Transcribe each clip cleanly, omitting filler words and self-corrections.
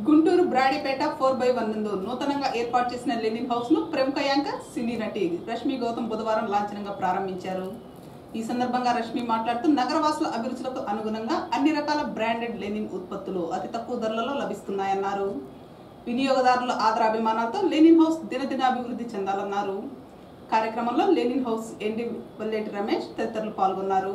గుంటూరు బ్రాడీపేట 4/1 నందు నూతనంగా ఏర్పాటు చేసిన లెనిన్ హౌస్ ను ప్రముఖ యాంకర్ సినీ నటి రష్మి గౌతమ్ బుధవారం లాంఛనంగా ప్రారంభించారు. ఈ సందర్భంగా రష్మి మాట్లాడుతూ నగరవాసుల అభిరుచులకు అనుగుణంగా అన్ని రకాల బ్రాండెడ్ లెనిన్ ఉత్పత్తులు అతి తక్కువ ధరలలో లభిస్తున్నాయన్నారు. వినియోగదారుల ఆదరాభిమానాలతో లెనిన్ హౌస్ దినదినాభివృద్ధి చెందాలన్నారు. కార్యక్రమంలో linen house MD Valleti Ramesh తదితరులు పాల్గొన్నారు.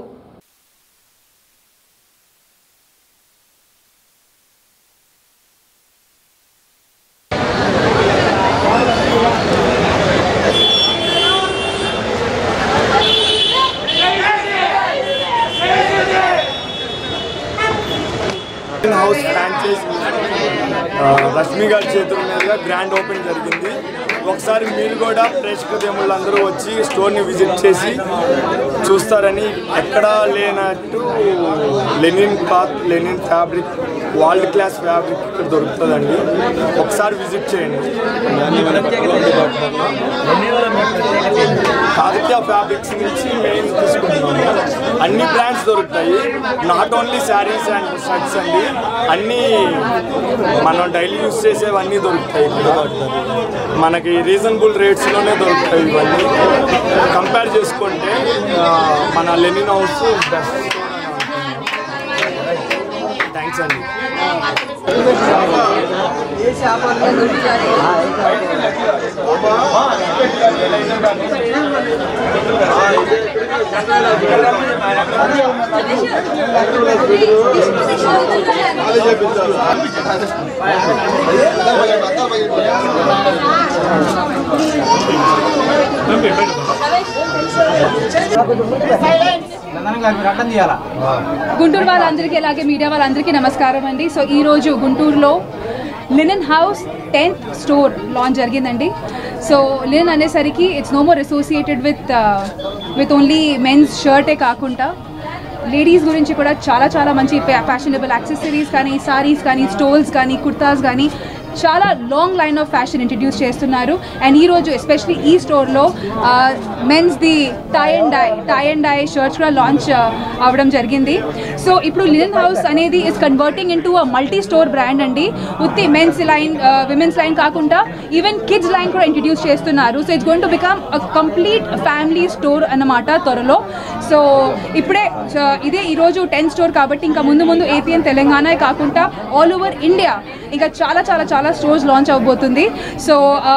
హౌస్ ఫ్రాంచైజ్ రష్మి గారి చేతుల మీదుగా గ్రాండ్ ఓపెన్ జరిగింది. ఒకసారి మీరు కూడా ప్రేక్షక దేవుళ్ళందరూ వచ్చి స్టోర్ని విజిట్ చేసి చూస్తారని, ఎక్కడా లేనట్టు linen cloth, linen fabric, world class fabric ఇక్కడ దొరుకుతుందండి. ఒకసారి విజిట్ చేయండి. కాకతీయ ఫ్యాబ్రిక్స్ నుంచి మెయిన్ తీసుకుంటున్నాము. అన్ని బ్రాండ్స్ దొరుకుతాయి, not only saris and shirts అండి, అన్నీ మనం డైలీ యూజ్ చేసేవన్నీ దొరుకుతాయి. మనకి రీజనబుల్ రేట్స్లోనే దొరుకుతాయి. ఇవన్నీ కంపేర్ చేసుకుంటే మన లెనిన్ హౌస్ బెస్ట్. థ్యాంక్స్ అండి. గుంటూరు వాళ్ళందరికీ అలాగే మీడియా వాళ్ళందరికీ నమస్కారం అండి. సో ఈరోజు గుంటూరులో linen house 10th store launch జరిగిందండి. సో లినన్ అనేసరికి it's no more associated with only men's షర్టే కాకుండా లేడీస్ గురించి కూడా చాలా చాలా మంచి ఫ్యాషనబుల్ యాక్సెసరీస్ కానీ, సారీస్ కానీ, స్టోల్స్ కానీ, కుర్తాస్ కానీ చాలా long line of fashion introduce చేస్తున్నారు. అండ్ ఈరోజు ఎస్పెషలీ ఈ స్టోర్లో men's the tie and dye shirts కూడా లాంచ్ అవ్వడం జరిగింది. సో ఇప్పుడు లినన్ హౌస్ అనేది is converting into a multi store brand అండి. ఉత్తి మెన్స్ లైన్, విమెన్స్ లైన్ కాకుండా ఈవెన్ కిడ్స్ లైన్ కూడా ఇంట్రడ్యూస్ చేస్తున్నారు. So it's going to become a complete family store అన్నమాట త్వరలో. సో ఇప్పుడే ఇదే ఈరోజు 10th స్టోర్ కాబట్టి ఇంకా ముందు ముందు ఏపీ అండ్ తెలంగాణ కాకుండా ఆల్ ఓవర్ ఇండియా ఇంకా చాలా చాలా చాలా స్టోర్స్ లాంచ్ అవబోతుంది. సో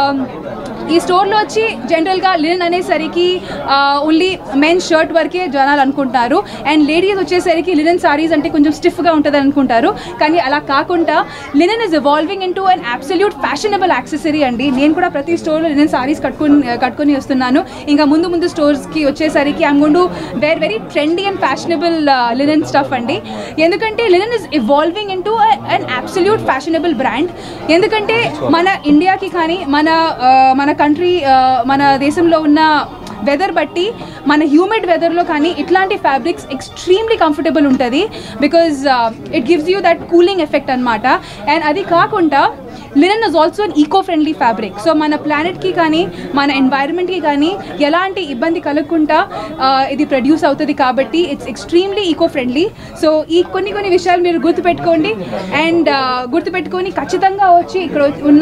ఈ స్టోర్లో వచ్చి జనరల్గా లినన్ అనేసరికి ఓన్లీ మెన్స్ షర్ట్ వరకే జనాలు అనుకుంటారు. అండ్ లేడీస్ వచ్చేసరికి లినన్ సారీస్ అంటే కొంచెం స్టిఫ్గా ఉంటుంది అనుకుంటారు. కానీ అలా కాకుండా linen is evolving into an absolute fashionable accessory అండి. నేను కూడా ప్రతి స్టోర్లో లినన్ సారీస్ కట్టుకొని వస్తున్నాను. ఇంకా ముందు ముందు స్టోర్స్కి వచ్చేసరికి I'm going to wear very trendy and fashionable linen stuff అండి. ఎందుకంటే linen is evolving into an absolute fashionable brand. ఎందుకంటే మన ఇండియాకి కానీ మన కంట్రీ, మన దేశంలో ఉన్న వెదర్ బట్టి మన హ్యూమిడ్ వెదర్లో కానీ ఇట్లాంటి ఫ్యాబ్రిక్స్ ఎక్స్ట్రీమ్లీ కంఫర్టబుల్ ఉంటుంది. Because it gives you that cooling effect అనమాట. అండ్ అది కాకుండా linen is also an eco friendly fabric. So మన ప్లానెట్కి కానీ మన ఎన్వైరన్మెంట్కి కానీ ఎలాంటి ఇబ్బంది కలగకుండా ఇది ప్రొడ్యూస్ అవుతుంది కాబట్టి it's extremely eco friendly. So ఈ కొన్ని విషయాలు మీరు గుర్తుపెట్టుకోండి. అండ్ గుర్తుపెట్టుకొని ఖచ్చితంగా వచ్చి ఇక్కడ ఉన్న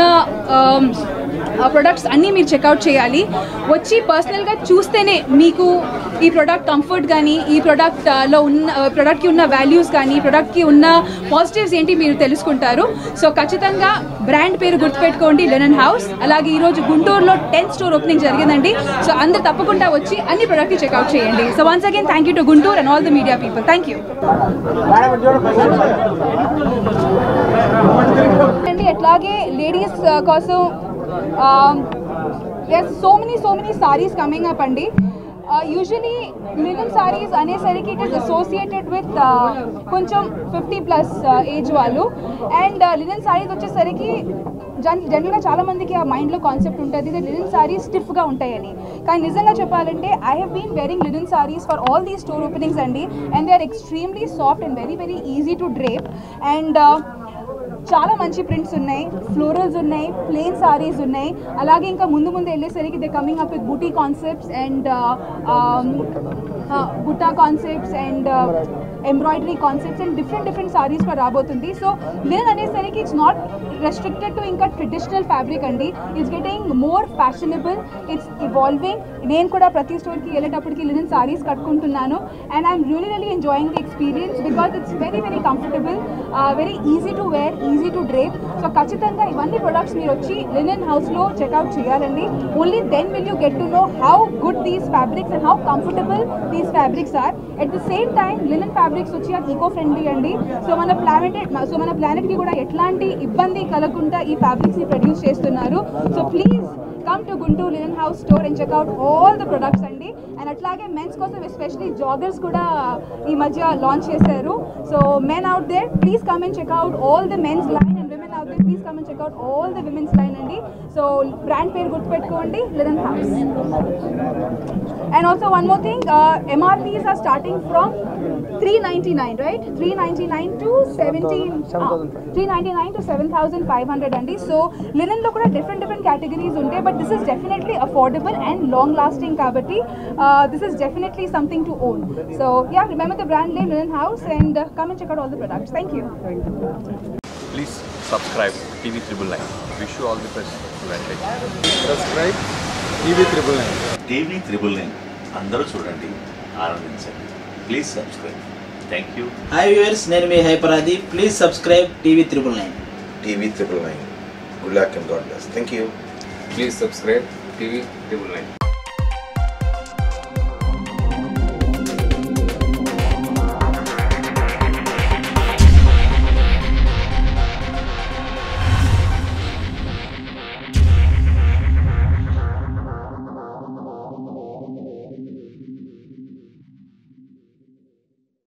ప్రొడక్ట్స్ అన్నీ మీరు చెక్అవుట్ చేయాలి. వచ్చి పర్సనల్గా చూస్తేనే మీకు ఈ ప్రోడక్ట్ కంఫర్ట్ కానీ, ఈ ప్రోడక్ట్లో ఉన్న ప్రోడక్ట్కి ఉన్న వాల్యూస్ కానీ, ప్రోడక్ట్కి ఉన్న పాజిటివ్స్ ఏంటి మీరు తెలుసుకుంటారు. సో ఖచ్చితంగా బ్రాండ్ పేరు గుర్తుపెట్టుకోండి, లినన్ హౌస్. అలాగే ఈరోజు గుంటూరులో 10th స్టోర్ ఓపెనింగ్ జరిగిందండి. సో అందరు తప్పకుండా వచ్చి అన్ని ప్రోడక్ట్ని చెక్అవుట్ చేయండి. So once again thank you to Guntur and all the media people. Thank you అండి. అట్లాగే లేడీస్ కోసం so many sarees coming up andi. Usually linen sarees అనేసరికి it is associated with కొంచెం 50+ ఏజ్ వాళ్ళు. అండ్ లినన్ సారీస్ వచ్చేసరికి జనరల్గా చాలా మందికి ఆ మైండ్లో కాన్సెప్ట్ ఉంటుంది లినన్ సారీస్ స్టిఫ్గా ఉంటాయని. కానీ నిజంగా చెప్పాలంటే I have been wearing linen saris for all these store openings అండి. And they are extremely soft and very very easy to drape. And చాలా మంచి ప్రింట్స్ ఉన్నాయి, ఫ్లోరల్స్ ఉన్నాయి, ప్లెయిన్ సారీస్ ఉన్నాయి. అలాగే ఇంకా ముందు వెళ్ళేసరికి they coming up with buti concepts and butta concepts and embroidery concepts and different సారీస్లో రాబోతుంది. సో లినన్ అనేసరికి ఇట్స్ నాట్ రెస్ట్రిక్టెడ్ టు ఇంకా ట్రెడిషనల్ ఫ్యాబ్రిక్ అండి. It's getting more fashionable, it's evolving. నేను కూడా ప్రతి స్టోర్కి వెళ్ళేటప్పటికి లినన్ సారీస్ కట్టుకుంటున్నాను and I'm really enjoying the experience because it's very comfortable, very easy to wear, easy to drape. So ఖచ్చితంగా ఇవన్నీ ప్రొడక్ట్స్ మీరు వచ్చి లినన్ హౌస్లో చెక్అవుట్ చేయాలండి. Only then will you get to know how good these fabrics and how comfortable these fabrics are. At the same time linen fabrics వచ్చి eco friendly అండి. So మన ప్లానెట్కి కూడా ఎట్లాంటి ఇబ్బంది కలగకుండా ఈ ఫ్యాబ్రిక్స్ని ప్రొడ్యూస్ చేస్తున్నారు. So please come to Guntur Linen House store and check out all the products andi. And atlage men's kosam especially joggers kuda ee madhya launch chesaru. So men out there, please come and check out all the men's line, and women out there, please come and check out all the women's line andi. So brand pair gurtu pettukondi, Linen House. And also one more thing, MRPs are starting from 399, right? 399 to 7,500 andi. So linen lo kuda different categories unte, but this is definitely affordable and long lasting kabatti this is definitely something to own. So yeah, remember the brand name Linen House and come and check out all the products. Thank you. Please subscribe TV Triple Nine. Wish you all the best. Subscribe TV 999. TV 999 అందరూ చూడండి, ఆనందించండి. Please subscribe. Thank you. Hi viewers, నేను మీ హైపరాది. Please subscribe TV 999. TV 999. Good luck and God bless. Thank you. Please subscribe TV Triple Nine.